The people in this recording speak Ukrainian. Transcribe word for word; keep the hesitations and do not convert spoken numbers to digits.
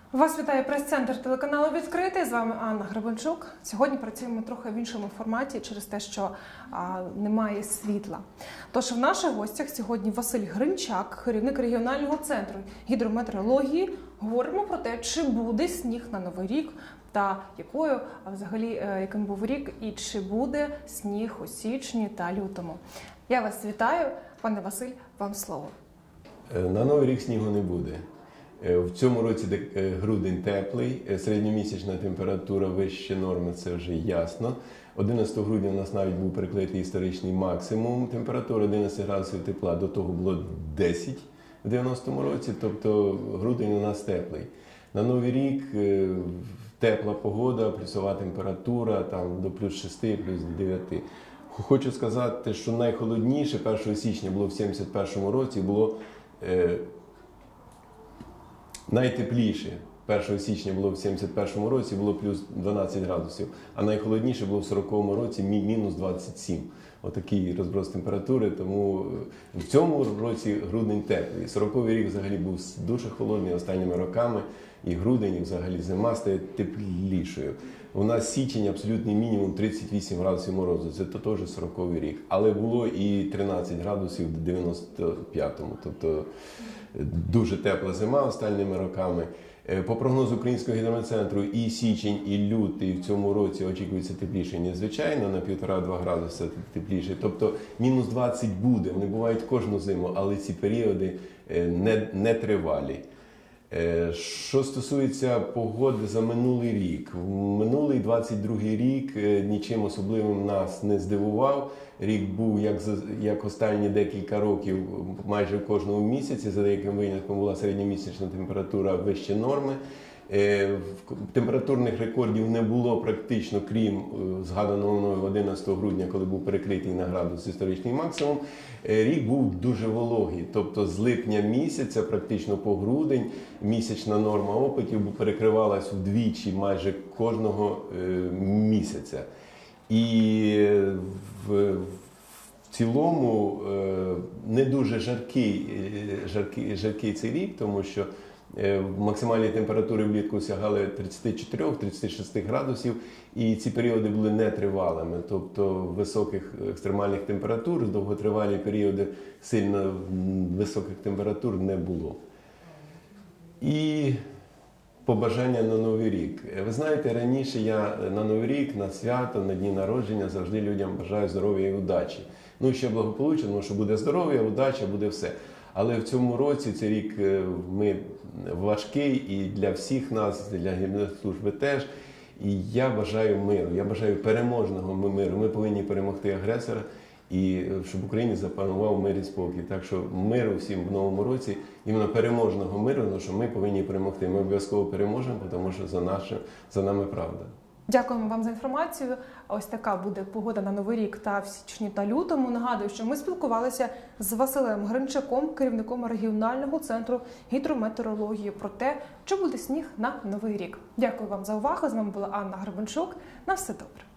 Вас вітає прес-центр телеканалу «Відкритий». З вами Анна Гребенчук. Сьогодні працюємо трохи в іншому форматі через те, що а, немає світла. Тож в наших гостях сьогодні Василь Гринчак, керівник регіонального центру гідрометеорології. Говоримо про те, чи буде сніг на Новий рік та якою, а взагалі, яким був рік і чи буде сніг у січні та лютому. Я вас вітаю. Пане Василь, вам слово. На Новий рік снігу не буде. В цьому році грудень теплий, середньомісячна температура вище норми, це вже ясно. одинадцятого грудня у нас навіть був перекритий історичний максимум температури, одинадцять градусів тепла, до того було десять в дев'яностому році, тобто грудень у нас теплий. На Новий рік тепла погода, плюсова температура, там до плюс шести, плюс дев'яти. Хочу сказати, що найхолодніше першого січня було в сімдесят першому році, було е, найтепліше першого січня було в сімдесят першому році, було плюс дванадцять градусів, а найхолодніше було в сороковому році мінус двадцять сім. Отакий розброс температури, тому в цьому році грудень теплий. сороковий рік взагалі був дуже холодний останніми роками, і грудень, і взагалі зима стає теплішою. У нас січень абсолютний мінімум тридцять вісім градусів морозу, це теж сороковий рік. Але було і тринадцять градусів в дев'яносто п'ятому, тобто дуже тепла зима останніми роками. По прогнозу Українського гідрометцентру і січень, і лютий в цьому році очікується тепліше, ніж звичайно, на півтора-два градуси тепліше. Тобто мінус двадцять буде, вони бувають кожну зиму, але ці періоди не, не тривалі. Що стосується погоди за минулий рік. Минулий двадцять другий рік нічим особливим нас не здивував. Рік був, як, як останні декілька років, майже в кожному місяці, за деяким винятком була середньомісячна температура вище норми. Температурних рекордів не було практично, крім згаданого мною одинадцятого грудня, коли був перекритий на градус історичний максимум. Рік був дуже вологий, тобто з липня місяця, практично по грудень, місячна норма опитів перекривалась вдвічі майже кожного місяця. І в, в цілому не дуже жаркий, жаркий, жаркий цей рік, тому що максимальні температури влітку сягали тридцять чотири - тридцять шість градусів, і ці періоди були нетривалими, тобто високих екстремальних температур, довготривалі періоди сильно високих температур не було. І побажання на Новий рік. Ви знаєте, раніше я на Новий рік, на свято, на дні народження завжди людям бажаю здоров'я і удачі. Ну і ще благополуччя, тому що буде здоров'я, удача, буде все. Але в цьому році, цей рік ми важкий і для всіх нас, для Гідрометслужби теж. І я бажаю миру, я бажаю переможного миру. Ми повинні перемогти агресора і щоб в Україні запанував мир і спокій. Так що миру всім в новому році, іменно переможного миру, тому що ми повинні перемогти. Ми обов'язково переможемо, тому що за, наше, за нами правда. Дякуємо вам за інформацію. Ось така буде погода на Новий рік та в січні та лютому. Нагадую, що ми спілкувалися з Василем Гринчаком, керівником регіонального центру гідрометеорології, про те, чи буде сніг на Новий рік. Дякую вам за увагу. З вами була Анна Гребенчук. На все добре.